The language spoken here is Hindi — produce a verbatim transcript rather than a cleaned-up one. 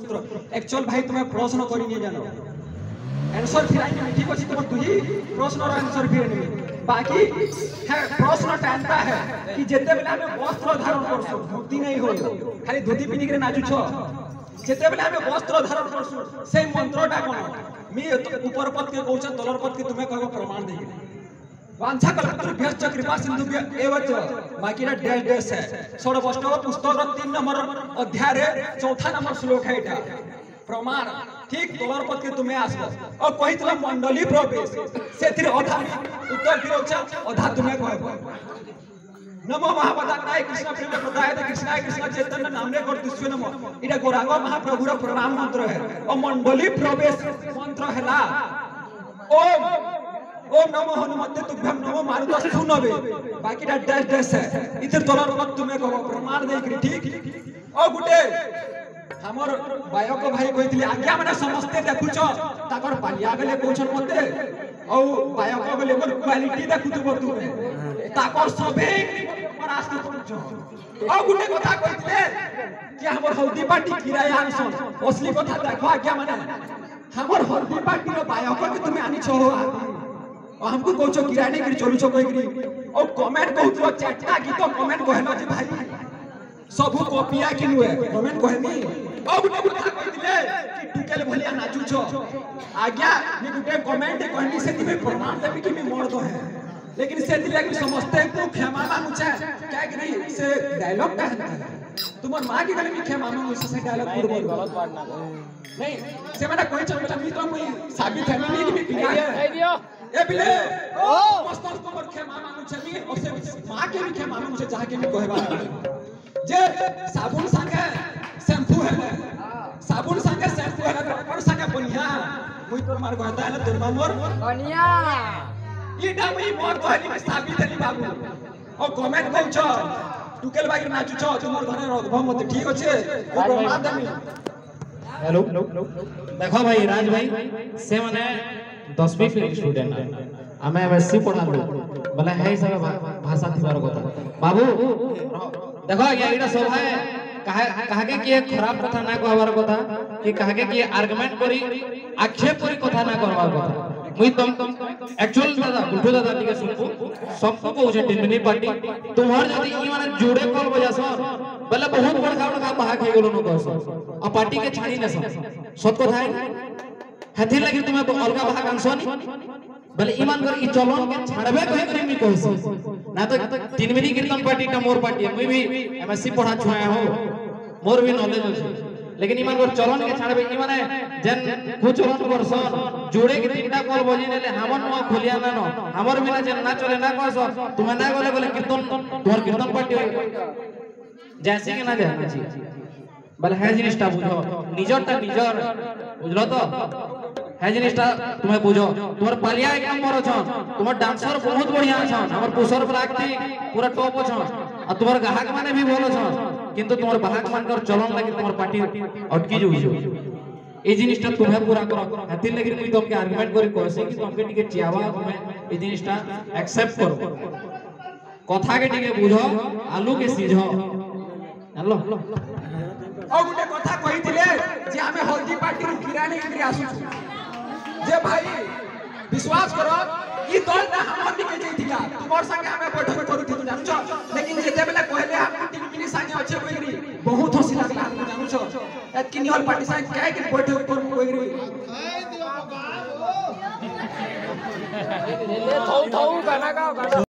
मंत्र एक्चुअल भाई तुम्हें प्रश्न करी नहीं जानो आंसर फिराई ठीक अच्छे तुम तु ही प्रश्न आंसर फिर बाकी है प्रश्न टाइमटा है कि जिते बेले हमें वस्त्र धारण करसु धोती नहीं हो खाली धोती पिनी के नाचु छ जिते बेले हमें वस्त्र धारण करसु से मंत्रटा कोन मी ऊपर पद के कहउछ तलर पद के तुम्हें कहबो प्रमाण देई वांछा कल्पतरुभ्यश्च कृपा सिंधुभ्य एव च बाकीरा डैश डैश है षोडशोपनिषद पुस्तक तीन नंबर अध्याय रे चौथा नंबर श्लोक है एटा प्रमाण ठीक तलर पद के तुम्हें आसबो और कहितला मंडली प्रवेश सेतिर अधा उत्तर दिरोच अधा तुम्हें कहबो नमो महापदाय कृष्ण प्रेम प्रदाय कृष्णाय कृष्ण चैतन्य नामने कर दिस्यो नमो इटा गोरांग महाप्रभुर प्रणाम मंत्र है और मंडली प्रवेश मंत्र हैला ओम ओम नमो हनुमते तुभ्यम नमो मारुत सुनबे बाकीटा डैश डैश है इधर तलर पद तुम्हें कहबो प्रमाण देकरी ठीक और गुटे हमर बायक भाई कहितले आज्ञा माने समस्ते देखुछ ताकर पालिया गले कहछन मते औ बायक गले मोर क्वालिटी देखुथबो तू ताकर सबे परास्त करछ औ गुटे कथा कहितले कि हमर हल्दी पार्टी किराया आनसन असली कथा देखो आज्ञा माने हमर हल्दी पार्टी रो बायक के तुमे आनी छो और हमको कहछो किराया नहीं करी चलुछ कहिकरी औ कमेंट कहथलो चारटा गीत कमेंट कहलो जे भाई सबु कॉपिया किनु है कमेंट कहनी अब गुटे कथा कहितले कि टुकेल भलिया नाचु छ आज्ञा मी गुटे कमेंट कहनी से तिमे प्रमाण देबी कि मी मर्द है लेकिन से दिले कि समझते को क्षमा मांगु छ क्या कि नहीं से डायलॉग का है तुमर मां की गले में क्षमा मांगु से डायलॉग पूर्ण बोल गलत बात ना नहीं से मैंने कोई चल बेटा मी तो कोई साबित है नहीं कि मी पिया है ए बिले ओ मस्त तुमर क्षमा मांगु छ मी और से मां के भी क्षमा मांगु छ जहां के मी कहबा जे साबुन संगे शैम्पू है साबुन संगे शैम्पू है और संगे बनिया मुई तोर मार कहता है ना तोर मार बनिया ई ना मुई मोर कहली में साबित है बाबू और कमेंट कहछ टुकेल बाई नाचु छ तुमर धरे रखबो मते ठीक अछि प्रमाण देमी हेलो देखो भाई राज भाई से माने दसवीं फेल स्टूडेंट हमें एमएससी पढ़ालु बोले है सब भाषा थिबार কথা बाबू देखो एटा सब है कहा कहा के कि खराब कथा ना कहबार कथा कि कहा के कि आर्गुमेंट करी आक्षेप करी कथा ना करबार कथा मुई तुम एक्चुअल दादा गुल्टू दादा टिके सुनबो सबको कहू छै टिनमिनी पार्टी तुम्हार जदी ई माने जोड़े कॉल बजास बले बहुत बड़का बड़का बाहा खाइ गेलो न कहस आ पार्टी के छाड़ी न सत कथा है हथि लगी तुम्हें अलगा बाहा कांसनी बले ईमान कर ई चलन के छाड़बे कहे करी मी कहस ना तो टिनमिनी कीर्तन पार्टी का मोर पार्टी है मैं भी एमएससी पढ़ा छुआ हो मोर भी नॉलेज अछि लेकिन ईमान कर चलन के छाड़बे ई माने जन को चलन करसन जोड़े के तीनटा कॉल बजी नेले हमर न खोलिया ना न हमर बिना जन ना चले ना कहस तुमे ना गले गले कीर्तन तोर कीर्तन पार्टी जैसे कि ना जाय बले है जिनिसटा बुझो निजरटा निजर बुझलो तो है जिनिसटा तुम्हें बुझो तुम्हार पालिया एक नंबर छ तुम्हार डांसर बहुत बढ़िया छ हमर पुसर ब्लाकटी पूरा टॉप छ आ तुम्हार ग्राहक माने भी बोलो छ किंतु तुम्हार ग्राहक मान कर चलन लगी तुम्हार पार्टी अटकी जो ए जिनिसटा तुम्हें पूरा करो हति लगी कोई तुमके आर्गुमेंट करी कहसे कि तुमके टिके चियावा तुम्हें ए जिनिसटा एक्सेप्ट करो कथा के टिके बुझो आलू के सीझो हेलो और गुटे कथा कहितले जे हमें हल्दी पार्टी रो किरानी इंद्री आसु जे भाई विश्वास करो ई दल ना हमर दिके जइतिला तुमर संगे हमें बैठक करू थी जानु छ लेकिन जेते बेला कहले हम तीन मिनी संगे अच्छे कोइरी बहुत हंसी लागला हम जानु छ एत किनी हल पार्टी संगे काय के बैठक करू कोइरी खाइ दियो बाबा ले थौ थौ गाना गाओ